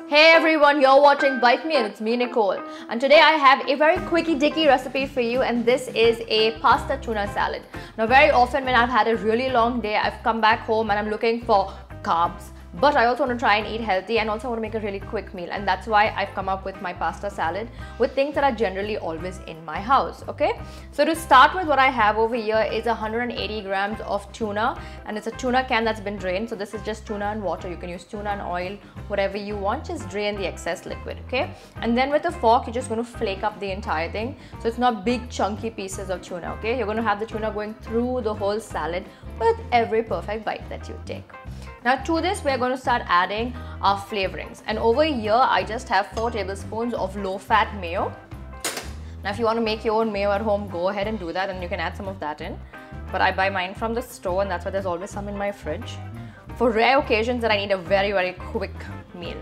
Hey everyone, you're watching Bite Me and it's me Nicole, and today I have a very quickie dicky recipe for you, and this is a pasta tuna salad. Now very often when I've had a really long day, I've come back home and I'm looking for carbs, but I also want to try and eat healthy and also want to make a really quick meal, and that's why I've come up with my pasta salad with things that are generally always in my house. Okay, so to start with, what I have over here is 180 grams of tuna, and it's a tuna can that's been drained. So this is just tuna and water. You can use tuna and oil, whatever you want, just drain the excess liquid. Okay, and then with a fork you're just going to flake up the entire thing so it's not big chunky pieces of tuna. Okay, you're going to have the tuna going through the whole salad with every perfect bite that you take. Now to this we're going to start adding our flavorings, and over here I just have 4 tablespoons of low-fat mayo. Now if you want to make your own mayo at home, go ahead and do that, and you can add some of that in, but I buy mine from the store and that's why there's always some in my fridge for rare occasions that I need a very quick meal.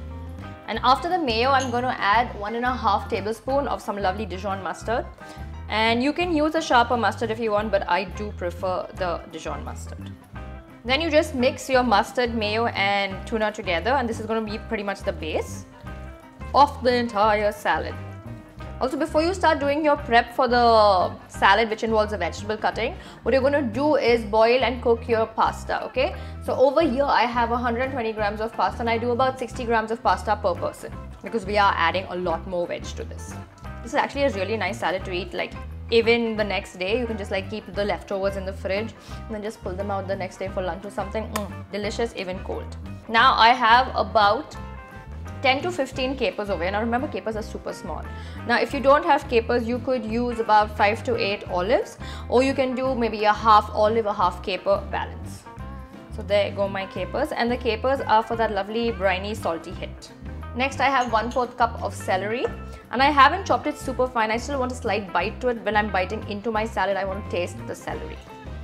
And after the mayo, I'm going to add 1.5 tablespoons of some lovely Dijon mustard, and you can use a sharper mustard if you want, but I do prefer the Dijon mustard. Then you just mix your mustard, mayo and tuna together, and this is going to be pretty much the base of the entire salad. Also, before you start doing your prep for the salad, which involves a vegetable cutting, what you're going to do is boil and cook your pasta. Okay, so over here I have 120 grams of pasta, and I do about 60 grams of pasta per person because we are adding a lot more veg to this. This is actually a really nice salad to eat like even the next day. You can just like keep the leftovers in the fridge and then just pull them out the next day for lunch or something. Delicious even cold. Now I have about 10 to 15 capers over here. Now remember, capers are super small. Now if you don't have capers, you could use about 5 to 8 olives, or you can do maybe a half olive, a half caper balance. So there go my capers, and the capers are for that lovely briny salty hit. Next I have 1/4 cup of celery, and I haven't chopped it super fine. I still want a slight bite to it. When I'm biting into my salad, I want to taste the celery.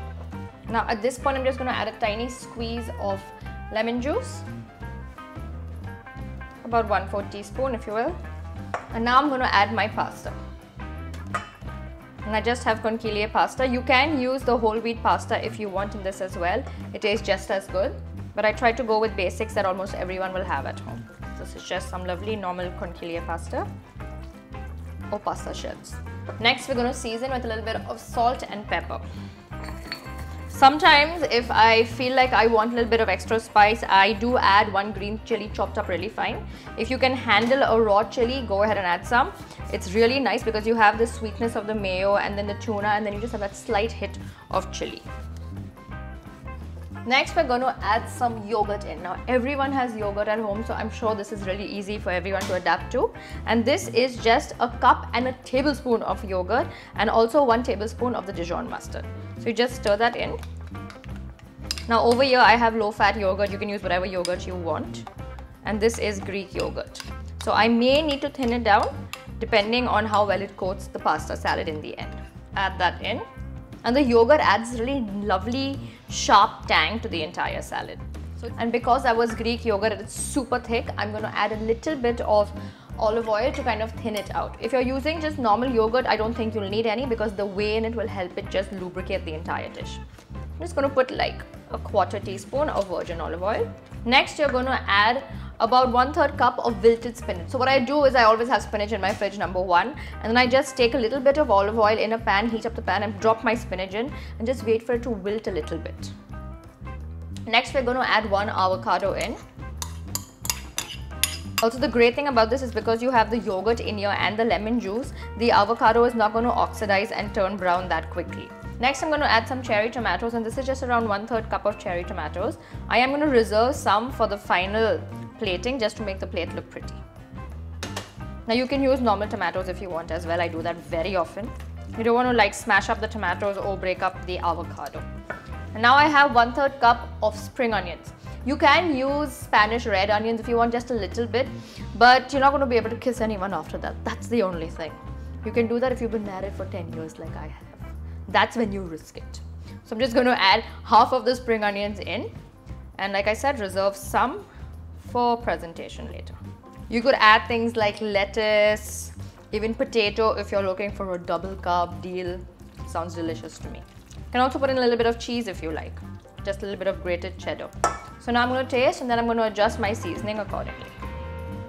Now at this point I'm just going to add a tiny squeeze of lemon juice, about 1/4 teaspoon if you will. And now I'm going to add my pasta, and I just have conchiglie pasta. You can use the whole wheat pasta if you want in this as well. It tastes just as good, but I try to go with basics that almost everyone will have at home. This is just some lovely normal conchiglie pasta or pasta shells. Next we're going to season with a little bit of salt and pepper. Sometimes if I feel like I want a little bit of extra spice, I do add 1 green chili chopped up really fine. If you can handle a raw chili, go ahead and add some. It's really nice because you have the sweetness of the mayo and then the tuna, and then you just have that slight hit of chili. Next we're going to add some yogurt in. Now everyone has yogurt at home, so I'm sure this is really easy for everyone to adapt to. And this is just a cup and a tablespoon of yogurt, and also 1 tablespoon of the Dijon mustard. So you just stir that in. Now over here I have low-fat yogurt. You can use whatever yogurt you want, and this is Greek yogurt. So I may need to thin it down depending on how well it coats the pasta salad in the end. Add that in. And the yogurt adds really lovely sharp tang to the entire salad. And because that was Greek yogurt, it's super thick, I'm going to add a little bit of olive oil to kind of thin it out. If you're using just normal yogurt, I don't think you'll need any because the whey in it will help it just lubricate the entire dish. I'm just going to put like a 1/4 teaspoon of virgin olive oil. Next you're going to add about 1/3 cup of wilted spinach. So what I do is I always have spinach in my fridge, number 1, and then I just take a little bit of olive oil in a pan, heat up the pan and drop my spinach in and just wait for it to wilt a little bit. Next we're going to add 1 avocado in. Also the great thing about this is because you have the yogurt in here and the lemon juice, the avocado is not going to oxidize and turn brown that quickly. Next I'm going to add some cherry tomatoes, and this is just around 1/3 cup of cherry tomatoes. I am going to reserve some for the final plating just to make the plate look pretty. Now you can use normal tomatoes if you want as well. I do that very often. You don't want to like smash up the tomatoes or break up the avocado. And now I have 1/3 cup of spring onions. You can use Spanish red onions if you want, just a little bit, but you're not going to be able to kiss anyone after that. That's the only thing. You can do that if you've been married for 10 years like I have. That's when you risk it. So I'm just going to add half of the spring onions in, and like I said, reserve some for presentation later. You could add things like lettuce, even potato if you're looking for a double carb deal. Sounds delicious to me. You can also put in a little bit of cheese if you like, just a little bit of grated cheddar. So now I'm going to taste, and then I'm going to adjust my seasoning accordingly.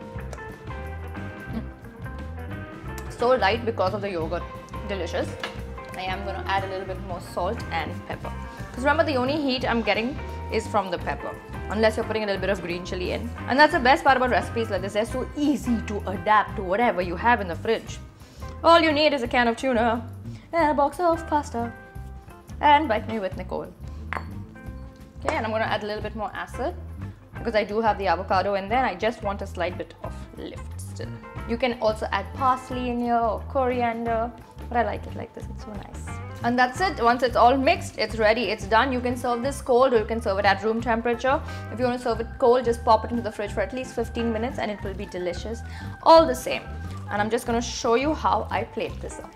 so light because of the yogurt. Delicious. I am going to add a little bit more salt and pepper. Because remember, the only heat I'm getting is from the pepper. Unless you're putting a little bit of green chili in. And that's the best part about recipes like this. They're so easy to adapt to whatever you have in the fridge. All you need is a can of tuna and a box of pasta. And Bite Me with Nicole. Okay, and I'm going to add a little bit more acid. Because I do have the avocado in there and I just want a slight bit of lift still. You can also add parsley in here or coriander. But I like it like this, it's so nice. And that's it. Once it's all mixed, it's ready, it's done. You can serve this cold or you can serve it at room temperature. If you want to serve it cold, just pop it into the fridge for at least 15 minutes and it will be delicious. All the same. And I'm just going to show you how I plate this up.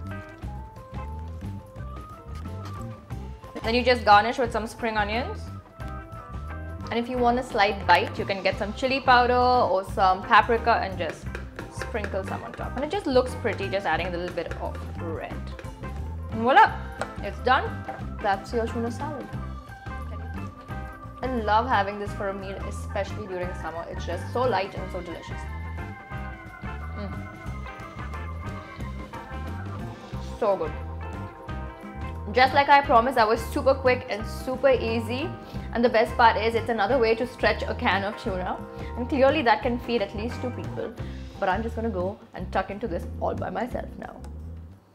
Then you just garnish with some spring onions. And if you want a slight bite, you can get some chili powder or some paprika and just sprinkle some on top. And it just looks pretty, just adding a little bit of red. And voila, it's done. That's your tuna salad. I love having this for a meal, especially during summer. It's just so light and so delicious. So good. Just like I promised, that was super quick and super easy. And the best part is it's another way to stretch a can of tuna. And clearly that can feed at least 2 people. But I'm just going to go and tuck into this all by myself now.